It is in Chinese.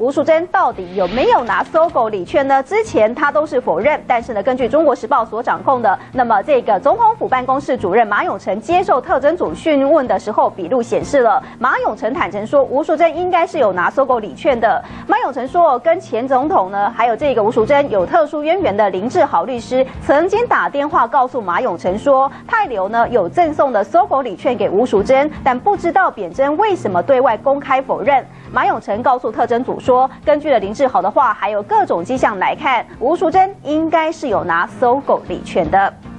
吴淑珍到底有没有拿搜狗礼券呢？之前他都是否认，但是呢，根据中国时报所掌控的，那么这个总统府办公室主任马永成接受特侦组讯问的时候，笔录显示了马永成坦诚说，吴淑珍应该是有拿搜狗礼券的。马永成说，跟前总统呢，还有这个吴淑珍有特殊渊源的林志豪律师，曾经打电话告诉马永成说，泰流呢有赠送的搜狗礼券给吴淑珍，但不知道扁珍为什么对外公开否认。马永成告诉特侦组说，根据了林志豪的话，还有各种迹象来看，吴淑珍应该是有拿搜狗礼券的。